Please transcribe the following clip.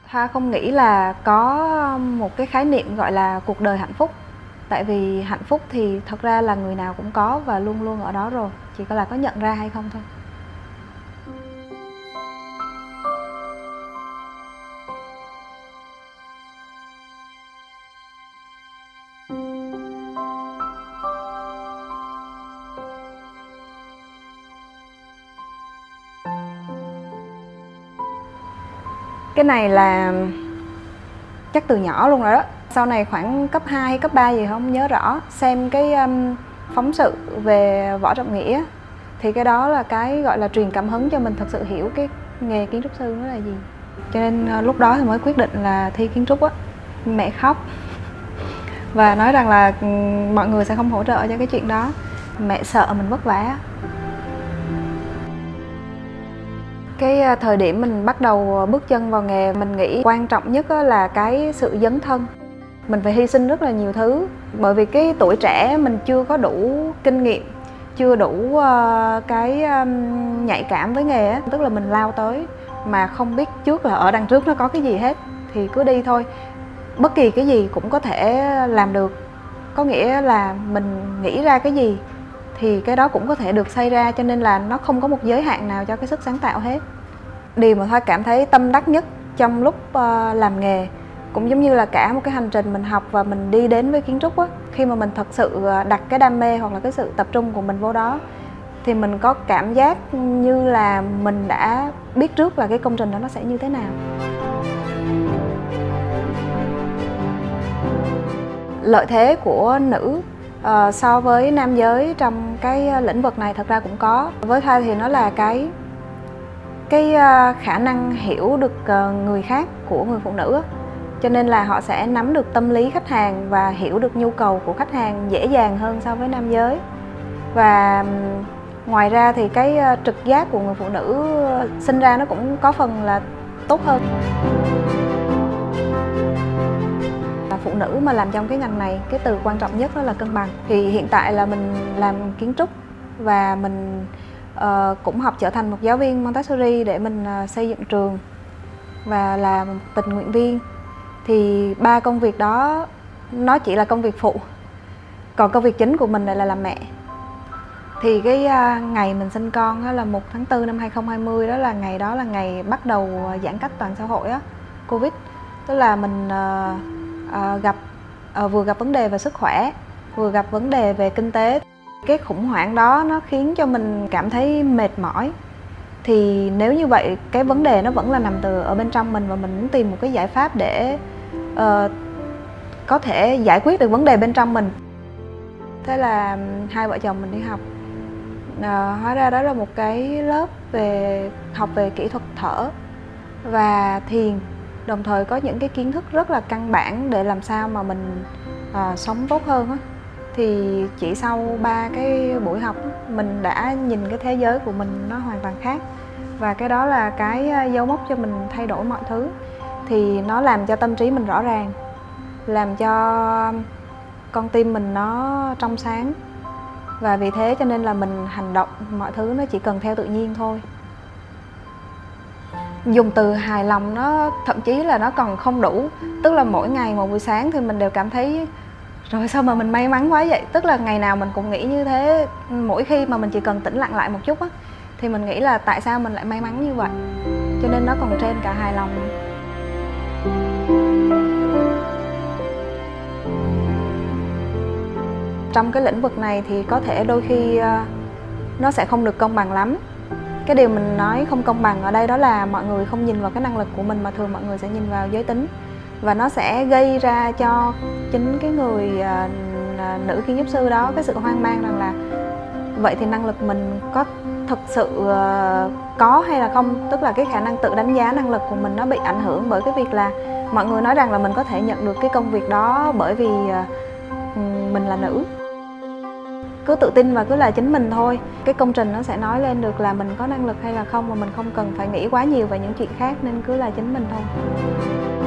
Thoa không nghĩ là có một cái khái niệm gọi là cuộc đời hạnh phúc. Tại vì hạnh phúc thì thật ra là người nào cũng có và luôn luôn ở đó rồi, chỉ có là có nhận ra hay không thôi. Cái này là chắc từ nhỏ luôn rồi đó. Sau này khoảng cấp 2 hay cấp 3 gì không nhớ rõ, xem cái phóng sự về Võ Trọng Nghĩa, thì cái đó là cái gọi là truyền cảm hứng cho mình thật sự hiểu cái nghề kiến trúc sư nó là gì. Cho nên lúc đó thì mới quyết định là thi kiến trúc á. Mẹ khóc và nói rằng là mọi người sẽ không hỗ trợ cho cái chuyện đó. Mẹ sợ mình vất vả. Cái thời điểm mình bắt đầu bước chân vào nghề, mình nghĩ quan trọng nhất là cái sự dấn thân. Mình phải hy sinh rất là nhiều thứ, bởi vì cái tuổi trẻ mình chưa có đủ kinh nghiệm, chưa đủ cái nhạy cảm với nghề á. Tức là mình lao tới mà không biết trước là ở đằng trước nó có cái gì hết, thì cứ đi thôi. Bất kỳ cái gì cũng có thể làm được. Có nghĩa là mình nghĩ ra cái gì thì cái đó cũng có thể được xây ra, cho nên là nó không có một giới hạn nào cho cái sức sáng tạo hết. Điều mà Thoa cảm thấy tâm đắc nhất trong lúc làm nghề, cũng giống như là cả một cái hành trình mình học và mình đi đến với kiến trúc á, khi mà mình thật sự đặt cái đam mê hoặc là cái sự tập trung của mình vô đó, thì mình có cảm giác như là mình đã biết trước là cái công trình đó nó sẽ như thế nào. Lợi thế của nữ so với nam giới trong cái lĩnh vực này thật ra cũng có. Với Thoa thì nó là cái khả năng hiểu được người khác của người phụ nữ, cho nên là họ sẽ nắm được tâm lý khách hàng và hiểu được nhu cầu của khách hàng dễ dàng hơn so với nam giới. Và ngoài ra thì cái trực giác của người phụ nữ sinh ra nó cũng có phần là tốt hơn. Phụ nữ mà làm trong cái ngành này, cái từ quan trọng nhất đó là cân bằng. Thì hiện tại là mình làm kiến trúc và mình cũng học trở thành một giáo viên Montessori để mình xây dựng trường và là một tình nguyện viên. Thì ba công việc đó nó chỉ là công việc phụ, còn công việc chính của mình lại là làm mẹ. Thì cái ngày mình sinh con đó là 1 tháng 4 năm 2020, đó là ngày bắt đầu giãn cách toàn xã hội á, Covid. Tức là mình vừa gặp vấn đề về sức khỏe, vừa gặp vấn đề về kinh tế. Cái khủng hoảng đó nó khiến cho mình cảm thấy mệt mỏi. Thì nếu như vậy, cái vấn đề nó vẫn là nằm ở bên trong mình, và mình muốn tìm một cái giải pháp để có thể giải quyết được vấn đề bên trong mình. Thế là hai vợ chồng mình đi học. Hóa ra đó là một cái lớp học về kỹ thuật thở và thiền, đồng thời có những cái kiến thức rất là căn bản để làm sao mà mình sống tốt hơn á. Thì chỉ sau 3 cái buổi học, mình đã nhìn cái thế giới của mình nó hoàn toàn khác. Và cái đó là cái dấu mốc cho mình thay đổi mọi thứ. Thì nó làm cho tâm trí mình rõ ràng, làm cho con tim mình nó trong sáng. Và vì thế cho nên là mình hành động, mọi thứ nó chỉ cần theo tự nhiên thôi. Dùng từ hài lòng nó thậm chí là nó còn không đủ. Tức là mỗi ngày một buổi sáng thì mình đều cảm thấy rồi sao mà mình may mắn quá vậy. Tức là ngày nào mình cũng nghĩ như thế. Mỗi khi mà mình chỉ cần tĩnh lặng lại một chút á, thì mình nghĩ là tại sao mình lại may mắn như vậy. Cho nên nó còn trên cả hài lòng. Trong cái lĩnh vực này thì có thể đôi khi nó sẽ không được công bằng lắm. Cái điều mình nói không công bằng ở đây đó là mọi người không nhìn vào cái năng lực của mình, mà thường mọi người sẽ nhìn vào giới tính. Và nó sẽ gây ra cho chính cái người nữ kiến trúc sư đó cái sự hoang mang rằng là vậy thì năng lực mình có thực sự có hay là không. Tức là cái khả năng tự đánh giá năng lực của mình nó bị ảnh hưởng bởi cái việc là mọi người nói rằng là mình có thể nhận được cái công việc đó bởi vì mình là nữ. Cứ tự tin và cứ là chính mình thôi. Cái công trình nó sẽ nói lên được là mình có năng lực hay là không, mà mình không cần phải nghĩ quá nhiều về những chuyện khác, nên cứ là chính mình thôi.